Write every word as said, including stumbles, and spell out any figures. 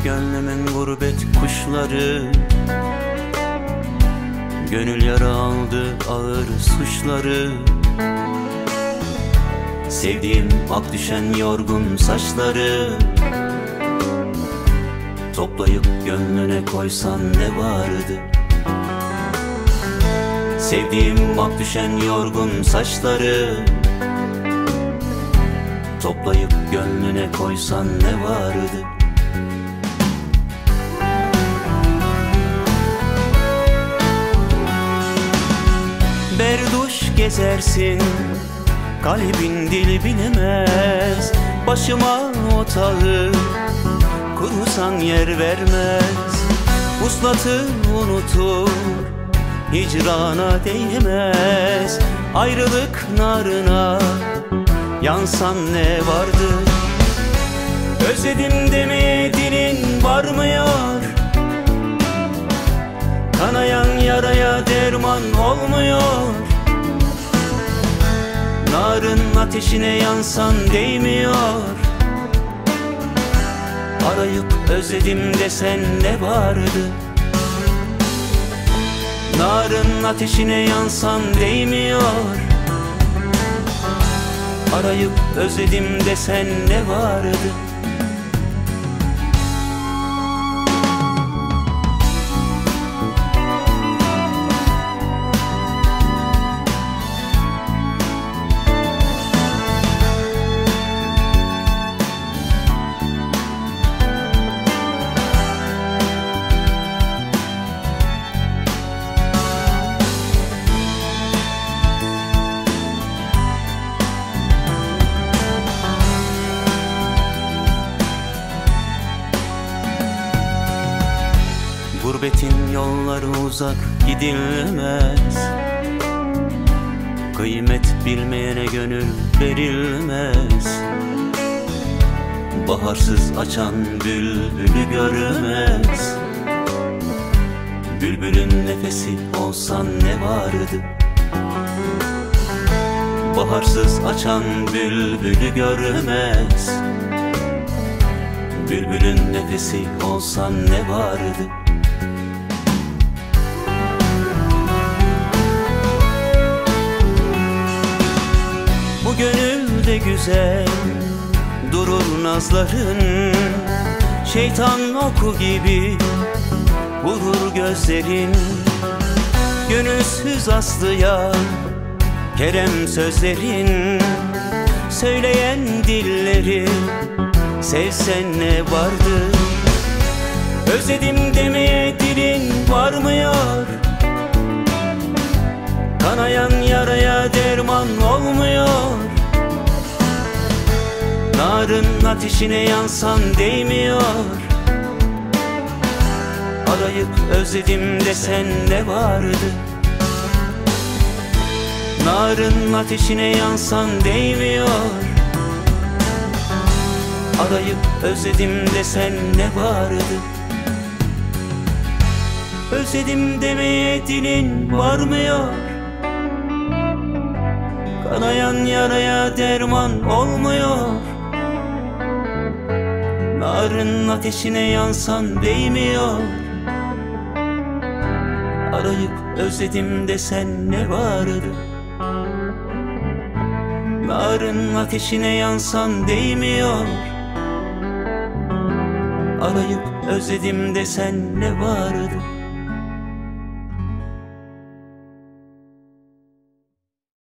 gönlümün gurbet kuşları. Gönül yara aldı ağır suçları. Sevdiğim ak düşen yorgun saçları. Toplayıp gönlüne koysan ne vardı? Sevdiğim ak düşen yorgun saçları. Toplayıp gönlüne koysan ne vardı? Berduş gezersin, kalbin dil bilemez. Başıma otağı kurusan yer vermez. Vuslatı unutur, hicrana değmez. Ayrılık narına yansan ne vardı? Özledim demeye dilin varmıyor. Kanayan yaraya derman olmuyor. Narın ateşine yansan değmiyor. Arayıp özledim desen ne vardı? Narın ateşine yansan değmiyor. Arayıp özledim desen ne vardı? Gurbetin yolları uzak gidilmez. Kıymet bilmeyene gönül verilmez. Baharsız açan bülbülü görmez. Bülbülün nefesi olsan ne vardı? Baharsız açan bülbülü görmez. Bülbülün nefesi olsan ne vardı? Bu gönülde güzel durur nazların. Şeytan oku gibi vurur gözlerin. Gönülsüz aslıya kerem sözlerin. Söyleyen dilleri sevsen ne vardı? Özledim demeye dilin varmıyor. Kanayan yaraya derman olmuyor. Narın ateşine yansan değmiyor. Arayıp özledim desen ne vardı? Narın ateşine yansan değmiyor. Arayıp özledim desen ne vardı? Özledim demeye dilin varmıyor. Kanayan yaraya derman olmuyor. Narın ateşine yansan değmiyor. Arayıp özledim desen ne vardı? Narın ateşine yansan değmiyor. Arayıp özledim desen ne vardı?